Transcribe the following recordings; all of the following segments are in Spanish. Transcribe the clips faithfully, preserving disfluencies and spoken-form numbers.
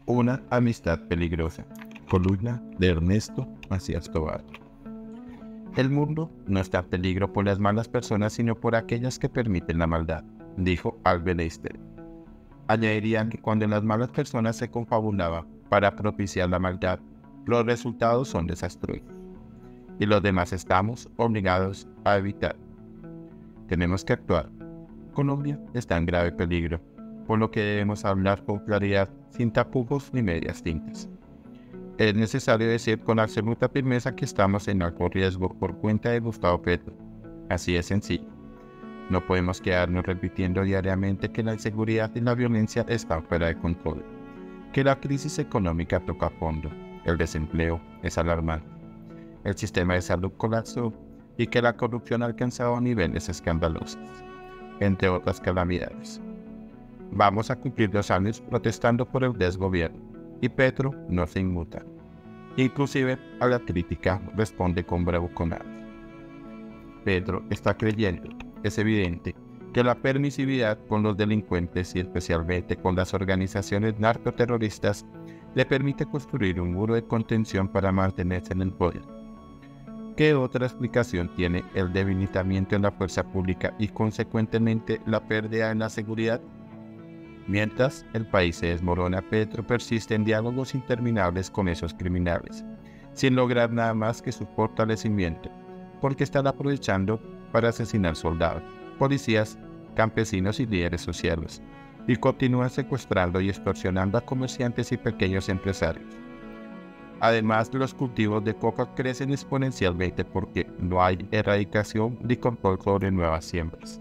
Una amistad peligrosa. Columna de Ernesto Macías Tovar. El mundo no está en peligro por las malas personas, sino por aquellas que permiten la maldad, dijo Albert Einstein. Añadiría que cuando las malas personas se confabulaban para propiciar la maldad, los resultados son desastrosos, y los demás estamos obligados a evitar. Tenemos que actuar. Colombia está en grave peligro, por lo que debemos hablar con claridad, sin tapujos ni medias tintas. Es necesario decir con absoluta firmeza que estamos en alto riesgo por cuenta de Gustavo Petro. Así es sencillo. No podemos quedarnos repitiendo diariamente que la inseguridad y la violencia están fuera de control, que la crisis económica toca fondo, el desempleo es alarmante, el sistema de salud colapsó y que la corrupción ha alcanzado niveles escandalosos, entre otras calamidades. Vamos a cumplir dos años protestando por el desgobierno, y Petro no se inmuta. Inclusive a la crítica responde con bravuconadas. Petro está creyendo, es evidente, que la permisividad con los delincuentes y especialmente con las organizaciones narcoterroristas le permite construir un muro de contención para mantenerse en el poder. ¿Qué otra explicación tiene el debilitamiento en la fuerza pública y consecuentemente la pérdida en la seguridad? Mientras el país se desmorona, Petro persiste en diálogos interminables con esos criminales, sin lograr nada más que su fortalecimiento, porque están aprovechando para asesinar soldados, policías, campesinos y líderes sociales, y continúan secuestrando y extorsionando a comerciantes y pequeños empresarios. Además, los cultivos de coca crecen exponencialmente porque no hay erradicación ni control sobre nuevas siembras.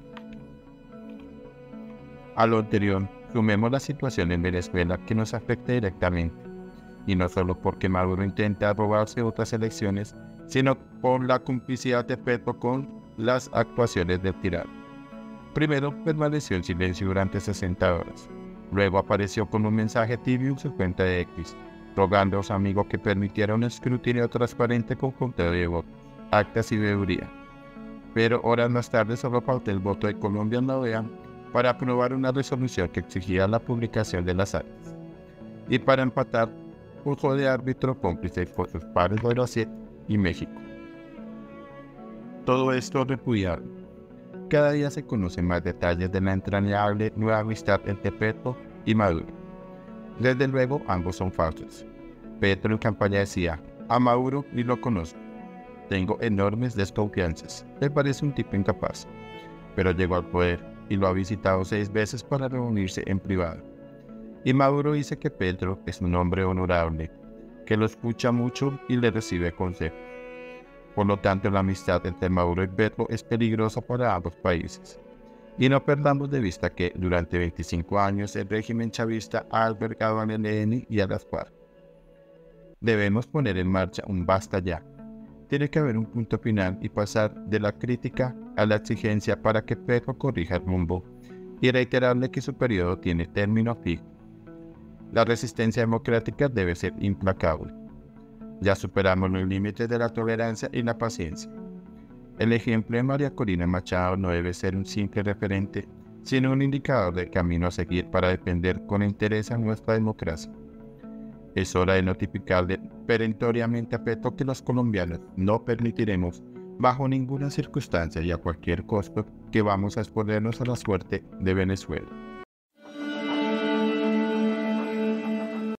A lo anterior, sumemos la situación en Venezuela que nos afecta directamente, y no solo porque Maduro intenta robarse otras elecciones, sino por la complicidad de Petro con las actuaciones del tirano. Primero permaneció en silencio durante sesenta horas, luego apareció con un mensaje tibio en su cuenta de X, rogando a su amigo que permitiera un escrutinio transparente con conteo de votos, actas y veeduría. Pero horas más tarde solo faltó el voto de Colombia en la O E A para aprobar una resolución que exigía la publicación de las actas. Y para empatar, puso de árbitro cómplice por sus pares de Brasil y México. Todo esto repudiable. Cada día se conocen más detalles de la entrañable nueva amistad entre Petro y Maduro. Desde luego, ambos son falsos. Petro en campaña decía, a Maduro ni lo conozco. Tengo enormes desconfianzas. Me parece un tipo incapaz. Pero llegó al poder y lo ha visitado seis veces para reunirse en privado. Y Maduro dice que Petro es un hombre honorable, que lo escucha mucho y le recibe consejos. Por lo tanto, la amistad entre Maduro y Petro es peligrosa para ambos países. Y no perdamos de vista que durante veinticinco años el régimen chavista ha albergado al E L N y a las FARC. Debemos poner en marcha un basta ya. Tiene que haber un punto final y pasar de la crítica a la exigencia para que Petro corrija el rumbo y reiterarle que su periodo tiene término fijo. La resistencia democrática debe ser implacable. Ya superamos los límites de la tolerancia y la paciencia. El ejemplo de María Corina Machado no debe ser un simple referente, sino un indicador del camino a seguir para defender con interés a nuestra democracia. Es hora de notificarle perentoriamente a Petro que los colombianos no permitiremos, bajo ninguna circunstancia y a cualquier costo, que vamos a exponernos a la suerte de Venezuela.